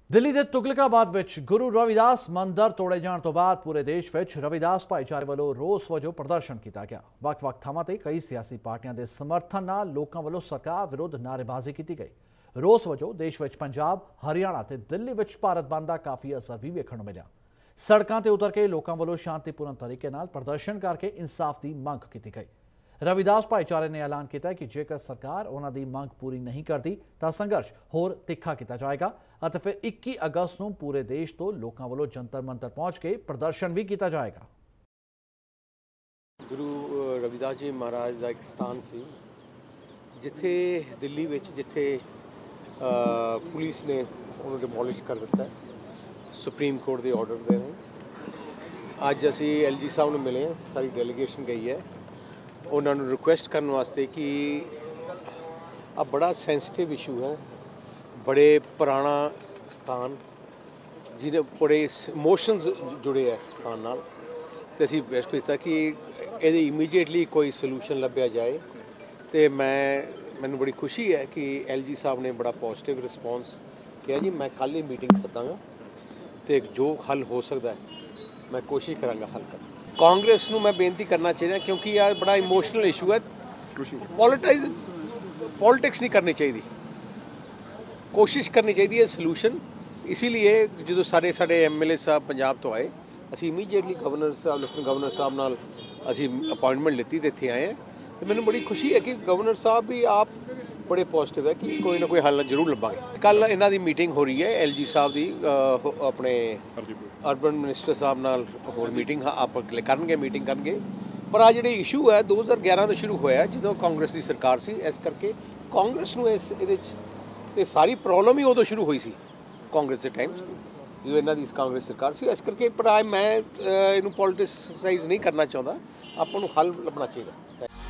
दिल्ली के तुगलकाबाद विच गुरु रविदास मंदिर तोड़े जाने तो बाद पूरे देश विच रविदास भाईचारे वालों रोस वजों प्रदर्शन किया गया। वक्-वक् थावां ते कई सियासी पार्टियां के समर्थन नाल लोकां वालों सरकार विरुद्ध नारेबाजी की गई। रोस वजों देश विच पंजाब, हरियाणा ते दिल्ली विच भारत बंद दा काफ़ी असर भी वेखण नूं मिलिया। सड़कां ते उतर के लोकां वालों शांतिपूर्ण तरीके नाल प्रदर्शन करके इंसाफ की मंग की गई। रविदास भाईचारे ने ऐलान किया कि जेकर सरकार उन्हां दी मंग पूरी नहीं करती तो संघर्ष होर तिखा किया जाएगा और फिर 21 अगस्त नूं पूरे देश तो लोकां वालों जंतर मंतर पहुंच के प्रदर्शन भी किया जाएगा। गुरु रविदास जी महाराज का एक स्थान सी जिथे दिल्ली विच जिथे पुलिस ने उन्होंने डिमोलिश कर दिता है, सुप्रीम कोर्ट के ऑर्डर दे अज असी LG साहब ने मिले, सारी डेलीगेशन गई है उन्होंने रिक्वेस्ट करने वास्ते कि अब बड़ा सेंसिटिव इशू है, बड़े पुराना स्थान जिन्हें बड़े इमोशनस जुड़े है स्थान नाल, ते असीं रिक्वेस्ट किया कि ये इमीडिएटली कोई सलूशन लभ्या जाए। तो मैनूं बड़ी खुशी है कि LG साहब ने बड़ा पॉजिटिव रिस्पॉन्स किया जी मैं कल ही मीटिंग सदांगा तो जो हल हो सकता है मैं कोशिश करांगा हल करना। कांग्रेस नूं मैं बेनती करना चाहिए क्योंकि यार बड़ा इमोशनल इशू है, पॉलिटिक्स नहीं करनी चाहिए, कोशिश करनी चाहिए सलूशन। इसीलिए जो सारे साढ़े MLA साहब पंजाब तो आए असी इमीडिएटली गवर्नर साहब लेफ्टिनेंट गवर्नर साहब नाल असी अपॉइंटमेंट लेती तो इत्थे आए हैं। तो मैंने बड़ी खुशी है कि गवर्नर साहब भी आप बड़े पॉजिटिव है कि कोई ना कोई हल जरूर लभांगे। कल इन्हां दी मीटिंग हो रही है LG साहब की अपने अर्बन मिनिस्टर साहब नाल होर मीटिंग आप करनगे मीटिंग करनगे। पर आ जिहड़े इशू है 2011 तो शुरू होया जो कांग्रेस की सरकार सी, इस करके कांग्रेस नूं इस इहदे च सारी प्रॉब्लम ही उदों शुरू हुई सी कांग्रेस के टाइम जो इन्हां दी कांग्रेस सरकार सी। इस करके पर मैं इनू पॉलिटिसाइज नहीं करना चाहता, आपां नूं हल लभना चाहिए।